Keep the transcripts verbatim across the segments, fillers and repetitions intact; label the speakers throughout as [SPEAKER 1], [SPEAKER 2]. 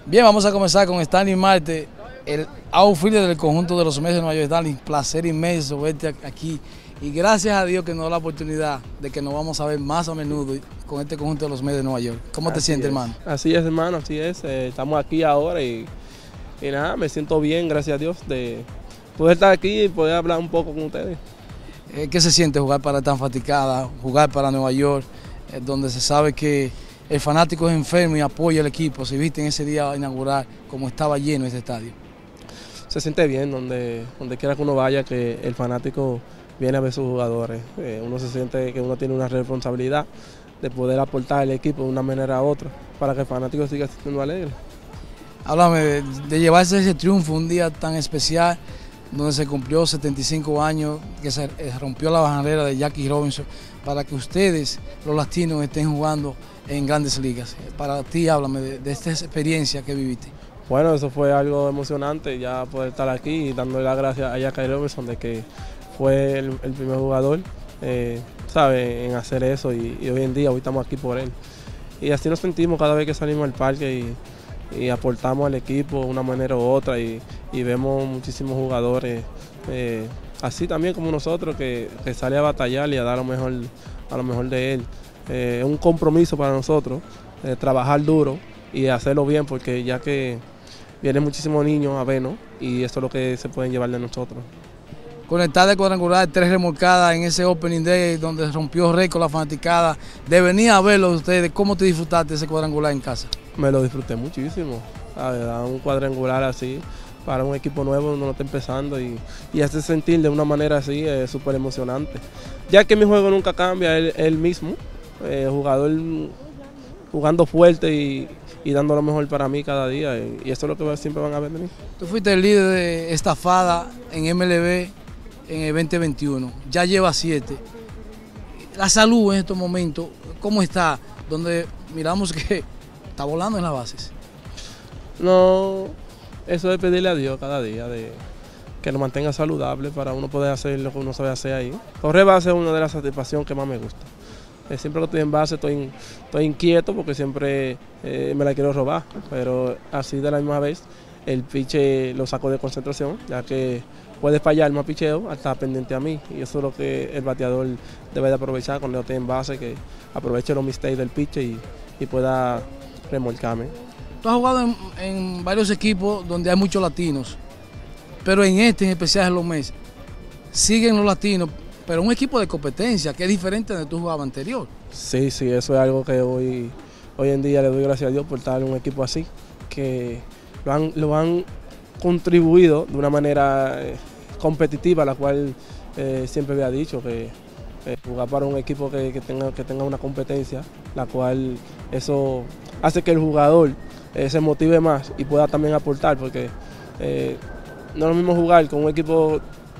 [SPEAKER 1] Bien, vamos a comenzar con Stanley Marte, el outfielder del conjunto de los Mets de Nueva York. Stanley, placer inmenso verte aquí y gracias a Dios que nos da la oportunidad de que nos vamos a ver más a menudo con este conjunto de los Mets de Nueva York. ¿Cómo te
[SPEAKER 2] Así
[SPEAKER 1] sientes,
[SPEAKER 2] es.
[SPEAKER 1] hermano?
[SPEAKER 2] Así es, hermano, así es. Eh, estamos aquí ahora y, y nada, me siento bien, gracias a Dios, de poder estar aquí y poder hablar un poco con ustedes.
[SPEAKER 1] Eh, ¿Qué se siente jugar para tan fatigada, jugar para Nueva York, eh, donde se sabe que el fanático es enfermo y apoya al equipo? Si viste en ese día inaugural como estaba lleno este estadio.
[SPEAKER 2] Se siente bien donde, donde quiera que uno vaya, que el fanático viene a ver a sus jugadores. Eh, uno se siente que uno tiene una responsabilidad de poder aportar al equipo de una manera u otra para que el fanático siga siendo alegre.
[SPEAKER 1] Háblame de, de llevarse ese triunfo un día tan especial, donde se cumplió setenta y cinco años, que se rompió la barrera de Jackie Robinson, para que ustedes, los latinos, estén jugando en grandes ligas. Para ti, háblame de, de esta experiencia que viviste.
[SPEAKER 2] Bueno, eso fue algo emocionante, ya poder estar aquí y dándole las gracias a Jackie Robinson de que fue el, el primer jugador, eh, sabe, en hacer eso y, y hoy en día, hoy estamos aquí por él. Y así nos sentimos cada vez que salimos al parque y y aportamos al equipo de una manera u otra y, y vemos muchísimos jugadores eh, así también como nosotros que, que sale a batallar y a dar lo mejor, a lo mejor de él. Eh, es un compromiso para nosotros, eh, trabajar duro y hacerlo bien porque ya que vienen muchísimos niños a vernos y eso es lo que se pueden llevar de nosotros.
[SPEAKER 1] Conectar de cuadrangular, tres remolcadas en ese Opening Day donde rompió récord la fanaticada, de venir a verlo ustedes, ¿cómo te disfrutaste ese cuadrangular en casa?
[SPEAKER 2] Me lo disfruté muchísimo, la verdad, un cuadrangular así para un equipo nuevo, uno lo está empezando y, y hace sentir de una manera así es súper emocionante. Ya que mi juego nunca cambia, él, él mismo, eh, jugador jugando fuerte y, y dando lo mejor para mí cada día y, y eso es lo que siempre van a ver de mí.
[SPEAKER 1] Tú fuiste el líder de estafada en M L B en el veinte veintiuno, ya lleva siete. La salud en estos momentos, ¿cómo está? Donde miramos que está volando en las bases.
[SPEAKER 2] No, eso es pedirle a Dios cada día, de que nos mantenga saludable para uno poder hacer lo que uno sabe hacer ahí. Correr base es una de las satisfacciones que más me gusta. Eh, siempre que estoy en base estoy, estoy inquieto porque siempre eh, me la quiero robar, pero así de la misma vez el piche lo saco de concentración, ya que puede fallar más picheo, está pendiente a mí y eso es lo que el bateador debe de aprovechar cuando esté en base, que aproveche los mistakes del piche y, y pueda remolcarme.
[SPEAKER 1] Tú has jugado en, en varios equipos donde hay muchos latinos, pero en este en especial en los Mets siguen los latinos, pero un equipo de competencia que es diferente de tu jugabas anterior.
[SPEAKER 2] Sí, sí, eso es algo que hoy, hoy en día le doy gracias a Dios por estar en un equipo así, que lo han, lo han contribuido de una manera eh, competitiva, la cual eh, siempre había dicho que eh, jugar para un equipo que, que, tenga, que tenga una competencia, la cual eso hace que el jugador eh, se motive más y pueda también aportar, porque eh, no es lo mismo jugar con un equipo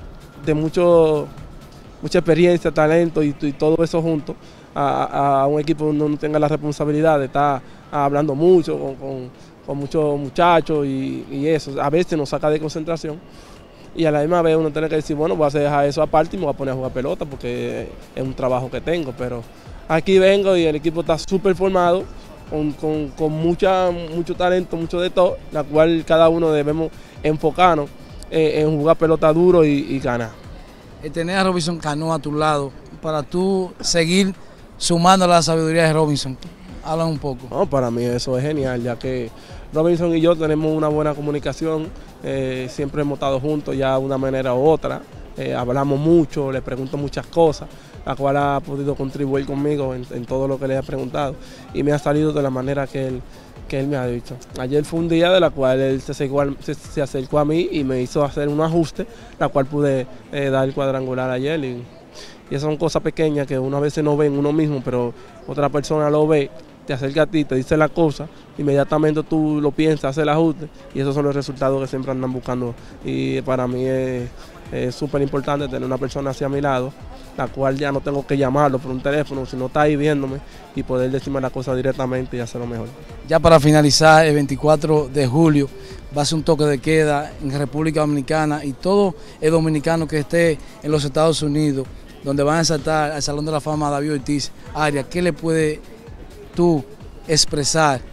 [SPEAKER 2] de mucho, mucha experiencia, talento y, y todo eso junto a, a un equipo donde uno tenga la responsabilidad de estar hablando mucho con, con con muchos muchachos y, y eso, a veces nos saca de concentración y a la misma vez uno tiene que decir, bueno, voy a dejar eso aparte y me voy a poner a jugar pelota porque es un trabajo que tengo, pero aquí vengo y el equipo está súper formado, con, con, con mucha, mucho talento, mucho de todo, la cual cada uno debemos enfocarnos en, en jugar pelota duro y, y ganar.
[SPEAKER 1] El tener a Robinson Cano a tu lado, para tú seguir sumando a la sabiduría de Robinson. Habla un poco.
[SPEAKER 2] No, para mí eso es genial, ya que Robinson y yo tenemos una buena comunicación, eh, siempre hemos estado juntos ya de una manera u otra, eh, hablamos mucho, le pregunto muchas cosas, la cual ha podido contribuir conmigo en, en todo lo que le he preguntado y me ha salido de la manera que él, que él me ha dicho. Ayer fue un día de la cual él se acercó, se, se acercó a mí y me hizo hacer un ajuste, la cual pude eh, dar el cuadrangular ayer y, y esas son cosas pequeñas que uno a veces no ve en uno mismo, pero otra persona lo ve, te acerca a ti, te dice la cosa, inmediatamente tú lo piensas, haces el ajuste y esos son los resultados que siempre andan buscando y para mí es súper importante tener una persona hacia mi lado, la cual ya no tengo que llamarlo por un teléfono, sino está ahí viéndome y poder decirme la cosa directamente y hacerlo mejor.
[SPEAKER 1] Ya para finalizar, el veinticuatro de julio va a ser un toque de queda en República Dominicana y todo el dominicano que esté en los Estados Unidos, donde van a saltar al Salón de la Fama David Ortiz, Arias, ¿qué le puede tú expresar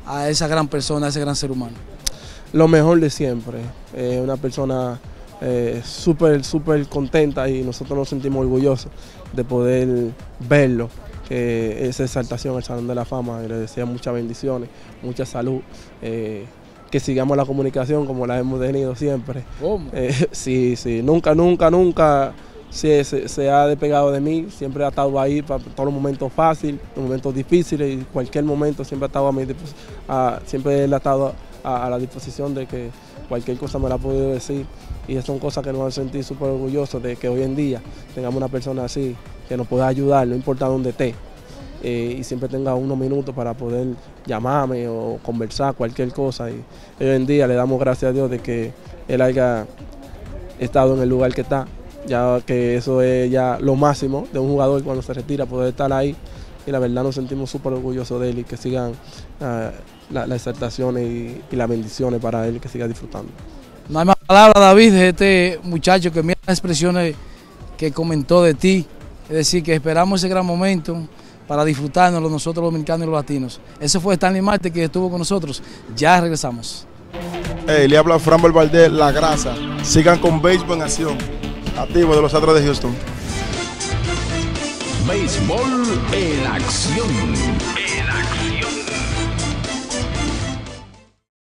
[SPEAKER 1] a esa gran persona, a ese gran ser humano?
[SPEAKER 2] Lo mejor de siempre, eh, una persona eh, súper, súper contenta y nosotros nos sentimos orgullosos de poder verlo. Que esa exaltación al Salón de la Fama, le deseo muchas bendiciones, mucha salud, eh, que sigamos la comunicación como la hemos tenido siempre.
[SPEAKER 1] ¿Cómo?
[SPEAKER 2] Eh, sí, sí, nunca, nunca, nunca se, se, se ha despegado de mí, siempre ha estado ahí para todos los momentos fáciles, los momentos difíciles, y cualquier momento siempre ha estado a mi, a, siempre él ha estado a, a la disposición de que cualquier cosa me la ha podido decir, y son cosas que nos han sentido súper orgullosos de que hoy en día tengamos una persona así que nos pueda ayudar, no importa dónde esté, eh, y siempre tenga unos minutos para poder llamarme o conversar cualquier cosa. Y hoy en día le damos gracias a Dios de que él haya estado en el lugar que está, ya que eso es ya lo máximo de un jugador cuando se retira, poder estar ahí, y la verdad nos sentimos súper orgullosos de él y que sigan uh, las la exaltaciones y, y las bendiciones para él, que siga disfrutando.
[SPEAKER 1] No hay más palabras, David, de este muchacho que mira las expresiones que comentó de ti. Es decir, que esperamos ese gran momento para disfrutárnoslo nosotros los dominicanos y los latinos. Ese fue Stanley Marte, que estuvo con nosotros. Ya regresamos.
[SPEAKER 3] Hey, le habla Framber Valdez, La Grasa. Sigan con Béisbol en Acción, activo de los Astros de Houston.
[SPEAKER 4] Béisbol en acción.